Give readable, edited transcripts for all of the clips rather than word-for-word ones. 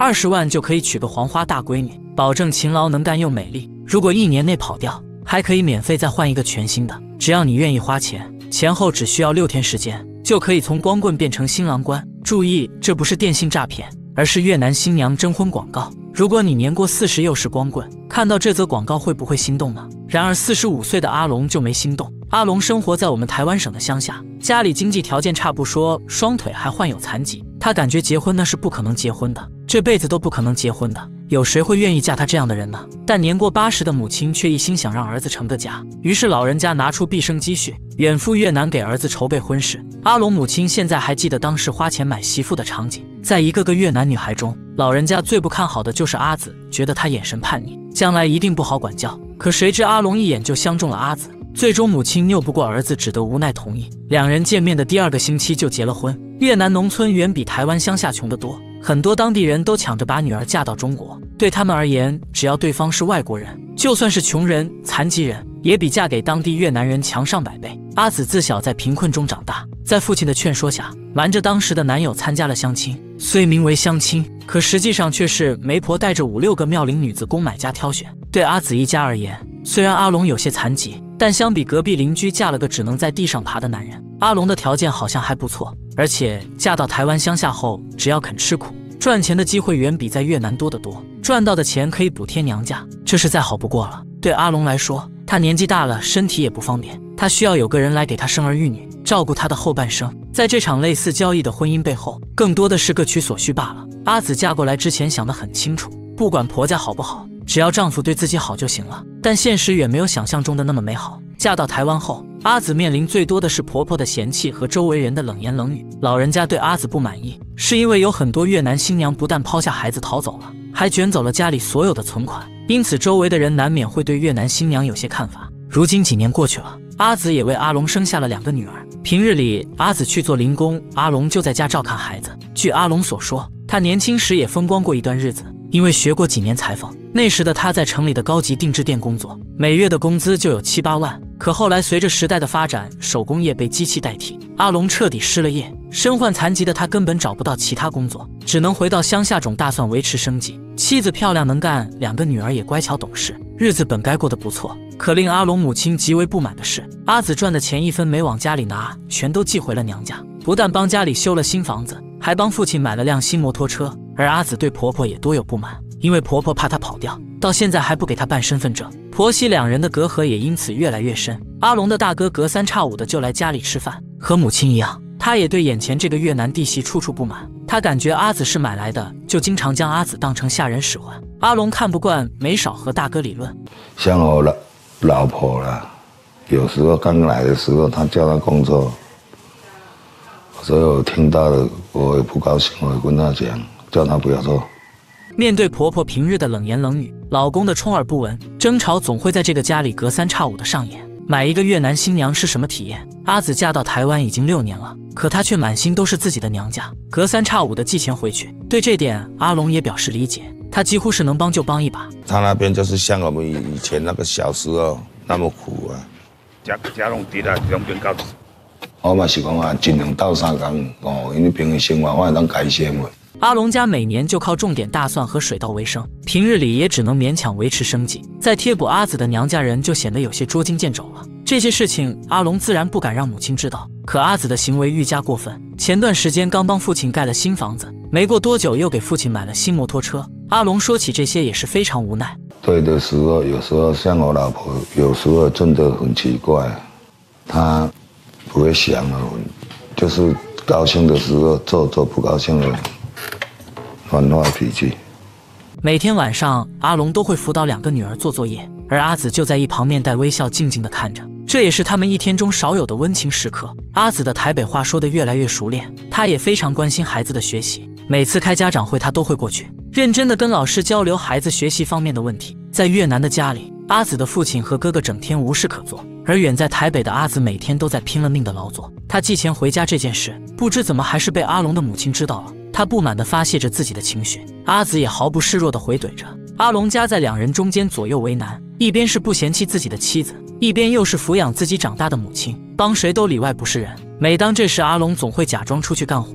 20万就可以娶个黄花大闺女，保证勤劳能干又美丽。如果1年内跑掉，还可以免费再换一个全新的，只要你愿意花钱，前后只需要6天时间，就可以从光棍变成新郎官。注意，这不是电信诈骗，而是越南新娘征婚广告。如果你年过40又是光棍，看到这则广告会不会心动呢？然而45岁的阿龙就没心动。阿龙生活在我们台湾省的乡下，家里经济条件差不说，双腿还患有残疾。他感觉结婚那是不可能结婚的，这辈子都不可能结婚的，有谁会愿意嫁他这样的人呢？但年过80的母亲却一心想让儿子成个家，于是老人家拿出毕生积蓄，远赴越南给儿子筹备婚事。阿龙母亲现在还记得当时花钱买媳妇的场景，在一个个越南女孩中，老人家最不看好的就是阿紫，觉得她眼神叛逆，将来一定不好管教。可谁知阿龙一眼就相中了阿紫，最终母亲拗不过儿子，只得无奈同意。两人见面的第2个星期就结了婚。越南农村远比台湾乡下穷得多，很多当地人都抢着把女儿嫁到中国。对他们而言，只要对方是外国人，就算是穷人、残疾人，也比嫁给当地越南人强上100倍。阿紫自小在贫困中长大，在父亲的劝说下，瞒着当时的男友参加了相亲。虽名为相亲，可实际上却是媒婆带着5、6个妙龄女子供买家挑选。对阿紫一家而言，虽然阿龙有些残疾，但相比隔壁邻居嫁了个只能在地上爬的男人，阿龙的条件好像还不错。而且嫁到台湾乡下后，只要肯吃苦，赚钱的机会远比在越南多得多，赚到的钱可以补贴娘家，这是再好不过了。对阿龙来说，他年纪大了，身体也不方便，他需要有个人来给他生儿育女，照顾他的后半生。在这场类似交易的婚姻背后，更多的是各取所需罢了。阿紫嫁过来之前想得很清楚，不管婆家好不好，只要丈夫对自己好就行了。但现实远没有想象中的那么美好。嫁到台湾后，阿紫面临最多的是婆婆的嫌弃和周围人的冷言冷语。老人家对阿紫不满意，是因为有很多越南新娘不但抛下孩子逃走了，还卷走了家里所有的存款，因此周围的人难免会对越南新娘有些看法。如今几年过去了，阿紫也为阿龙生下了2个女儿。平日里，阿紫去做零工，阿龙就在家照看孩子。据阿龙所说，他年轻时也风光过一段日子，因为学过几年裁缝，那时的他在城里的高级定制店工作，每月的工资就有7、8万。可后来随着时代的发展，手工业被机器代替，阿龙彻底失了业。身患残疾的他根本找不到其他工作，只能回到乡下种大蒜维持生计。妻子漂亮能干，2个女儿也乖巧懂事，日子本该过得不错。可令阿龙母亲极为不满的是，阿紫赚的钱1分没往家里拿，全都寄回了娘家。不但帮家里修了新房子，还帮父亲买了辆新摩托车。而阿紫对婆婆也多有不满，因为婆婆怕她跑掉，到现在还不给她办身份证。婆媳2人的隔阂也因此越来越深。阿龙的大哥隔3差5的就来家里吃饭，和母亲一样，他也对眼前这个越南弟媳处处不满。他感觉阿紫是买来的，就经常将阿紫当成下人使唤。阿龙看不惯，没少和大哥理论。 像我老婆啦，有时候刚来的时候，她叫她工作，所以我听到了，我也不高兴，我也跟她讲，叫她不要做。 面对婆婆平日的冷言冷语，老公的充耳不闻，争吵总会在这个家里隔3差5的上演。买一个越南新娘是什么体验？阿紫嫁到台湾已经6年了，可她却满心都是自己的娘家，隔3差5的寄钱回去。对这点，阿龙也表示理解，他几乎是能帮就帮一把。 他那边就是像我们以前那个小时候那么苦啊。 家拢伫啦，两边到。 我嘛是讲啊，尽量斗3工哦，因为平时生活我也当改些嘛。 阿龙家每年就靠种点大蒜和水稻为生，平日里也只能勉强维持生计。再贴补阿紫的娘家人就显得有些捉襟见肘了。这些事情阿龙自然不敢让母亲知道，可阿紫的行为愈加过分。前段时间刚帮父亲盖了新房子，没过多久又给父亲买了新摩托车。阿龙说起这些也是非常无奈。 对的时候，有时候像我老婆，有时候真的很奇怪，她不会想了，就是高兴的时候做，不高兴了乱发脾气。 每天晚上，阿龙都会辅导2个女儿做作业，而阿紫就在一旁面带微笑，静静地看着。这也是他们一天中少有的温情时刻。阿紫的台北话说得越来越熟练，她也非常关心孩子的学习。每次开家长会，她都会过去，认真地跟老师交流孩子学习方面的问题。在越南的家里，阿紫的父亲和哥哥整天无事可做，而远在台北的阿紫每天都在拼了命的劳作。她寄钱回家这件事，不知怎么还是被阿龙的母亲知道了。她不满地发泄着自己的情绪，阿紫也毫不示弱地回怼着。阿龙夹在2人中间左右为难，一边是不嫌弃自己的妻子，一边又是抚养自己长大的母亲，帮谁都里外不是人。每当这时，阿龙总会假装出去干活。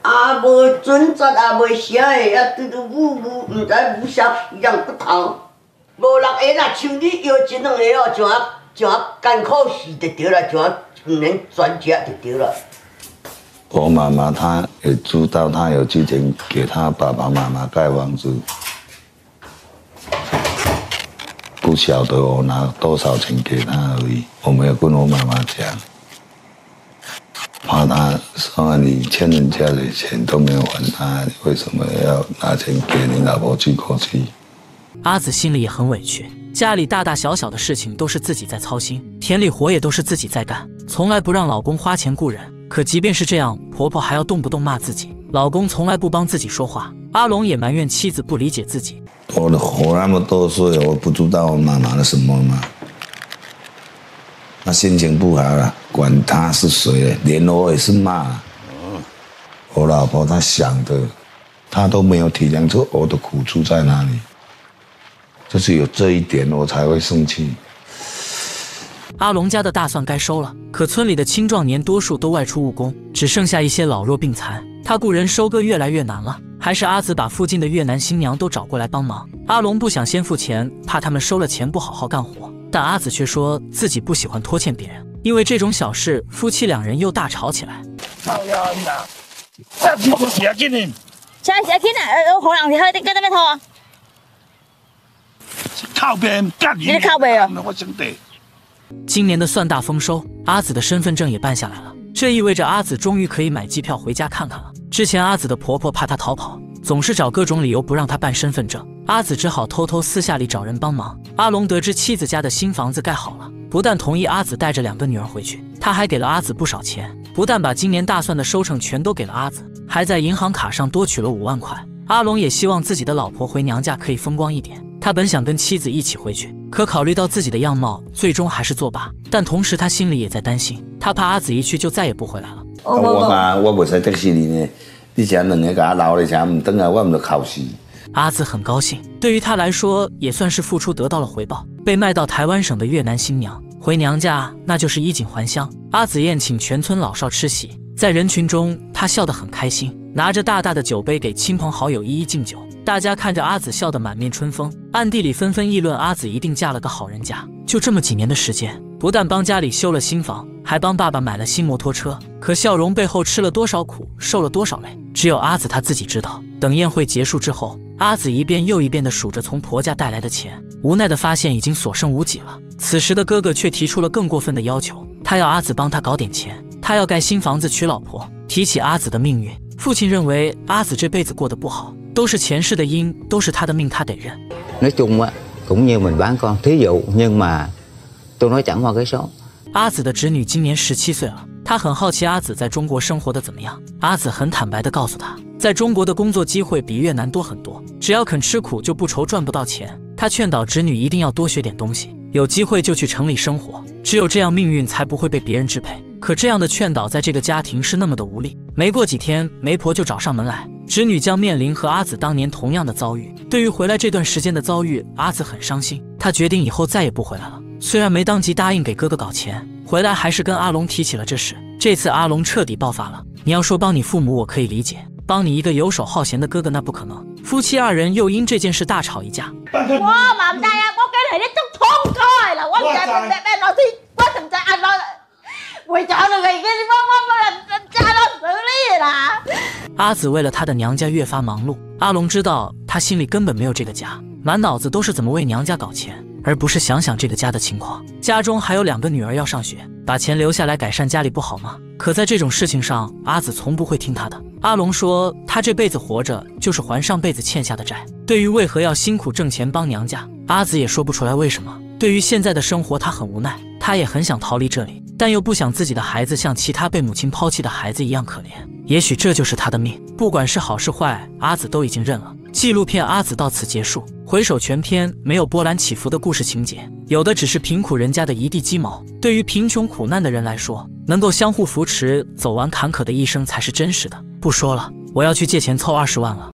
啊，无准则也袂写的，啊，拄拄母，毋知母啥皮样骨头，无6个啦，像你摇一2个哦，就艰苦死就对了，就能专家就对了。 我妈妈她也知道，她有之前给她爸爸妈妈盖房子，不晓得我拿多少钱给她而已，我没有跟我妈妈讲，怕她说你欠人家的钱都没有还她，你为什么要拿钱给你老婆去过去？ 阿紫心里也很委屈，家里大大小小的事情都是自己在操心，田里活也都是自己在干，从来不让老公花钱雇人。可即便是这样，婆婆还要动不动骂自己，老公从来不帮自己说话。阿龙也埋怨妻子不理解自己。 我活那么多岁，我不知道我妈妈的什么吗？她心情不好了，管她是谁，连我也是骂。我老婆她想的，她都没有体谅出我的苦处在哪里。就是有这一点，我才会生气。 阿龙家的大蒜该收了，可村里的青壮年多数都外出务工，只剩下一些老弱病残。他雇人收割越来越难了，还是阿紫把附近的越南新娘都找过来帮忙。阿龙不想先付钱，怕他们收了钱不好好干活，但阿紫却说自己不喜欢拖欠别人，因为这种小事，夫妻2人又大吵起来。 现在是要紧啊！可能是喺跟得咩拖啊？ 靠背干你！ 你靠背啊！ 我兄弟。 今年的蒜大丰收，阿紫的身份证也办下来了，这意味着阿紫终于可以买机票回家看看了。之前阿紫的婆婆怕她逃跑，总是找各种理由不让她办身份证，阿紫只好偷偷私下里找人帮忙。阿龙得知妻子家的新房子盖好了，不但同意阿紫带着2个女儿回去，他还给了阿紫不少钱，不但把今年大蒜的收成全都给了阿紫，还在银行卡上多取了5万块。阿龙也希望自己的老婆回娘家可以风光一点，他本想跟妻子一起回去，可考虑到自己的样貌，最终还是作罢。但同时他心里也在担心，他怕阿紫一去就再也不回来了。 我袂使得死你呢，你这2个甲我留咧，这唔等啊，我唔就哭死。 阿紫很高兴，对于他来说也算是付出得到了回报，被卖到台湾省的越南新娘，回娘家那就是衣锦还乡。阿紫宴请全村老少吃喜，在人群中他笑得很开心，拿着大大的酒杯给亲朋好友一一敬酒。大家看着阿紫笑得满面春风，暗地里纷纷议论阿紫一定嫁了个好人家。就这么几年的时间，不但帮家里修了新房，还帮爸爸买了新摩托车。可笑容背后吃了多少苦，受了多少累，只有阿紫她自己知道。等宴会结束之后，阿紫一遍又一遍地数着从婆家带来的钱，无奈地发现已经所剩无几了。此时的哥哥却提出了更过分的要求，他要阿紫帮他搞点钱，他要盖新房子娶老婆。提起阿紫的命运，父亲认为阿紫这辈子过得不好，都是前世的因，都是他的命，他得认。 Nói chung á, cũng như mình bán con, thí dụ nhưng mà tôi nói chẳng qua cái số。 阿紫的侄女今年17岁了，她很好奇阿紫在中国生活的怎么样。阿紫很坦白地告诉她，在中国的工作机会比越南多很多，只要肯吃苦就不愁赚不到钱。她劝导侄女一定要多学点东西，有机会就去城里生活，只有这样命运才不会被别人支配。可这样的劝导在这个家庭是那么的无力。没过几天，媒婆就找上门来，侄女将面临和阿紫当年同样的遭遇。对于回来这段时间的遭遇，阿紫很伤心，她决定以后再也不回来了。虽然没当即答应给哥哥搞钱，回来还是跟阿龙提起了这事。这次阿龙彻底爆发了。你要说帮你父母我可以理解，帮你一个游手好闲的哥哥那不可能。夫妻2人又因这件事大吵一架。 我唔制啊！我驚係你中通過啦！我唔制咩老師，我唔制啊！我為咗你嘅我家都死你啦！ 阿紫为了她的娘家越发忙碌，阿龙知道她心里根本没有这个家，满脑子都是怎么为娘家搞钱，而不是想想这个家的情况。家中还有2个女儿要上学，把钱留下来改善家里不好吗？可在这种事情上，阿紫从不会听他的。阿龙说，他这辈子活着就是还上辈子欠下的债。对于为何要辛苦挣钱帮娘家，阿紫也说不出来为什么。对于现在的生活，他很无奈，他也很想逃离这里，但又不想自己的孩子像其他被母亲抛弃的孩子一样可怜。也许这就是他的命，不管是好是坏，阿紫都已经认了。纪录片《阿紫》到此结束。回首全篇，没有波澜起伏的故事情节，有的只是贫苦人家的一地鸡毛。对于贫穷苦难的人来说，能够相互扶持，走完坎坷的一生才是真实的。不说了，我要去借钱凑20万了。